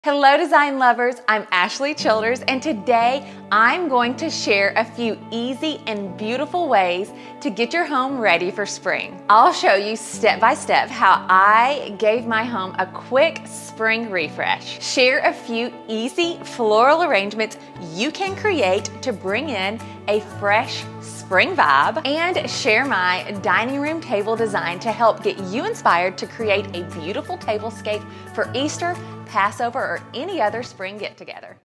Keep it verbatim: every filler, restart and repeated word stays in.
Hello design lovers, I'm Ashley Childers and today I'm going to share a few easy and beautiful ways to get your home ready for spring. I'll show you step by step how I gave my home a quick spring refresh. Share a few easy floral arrangements you can create to bring in a fresh spring vibe, and share my dining room table design to help get you inspired to create a beautiful tablescape for Easter, Passover, or any other spring get-together.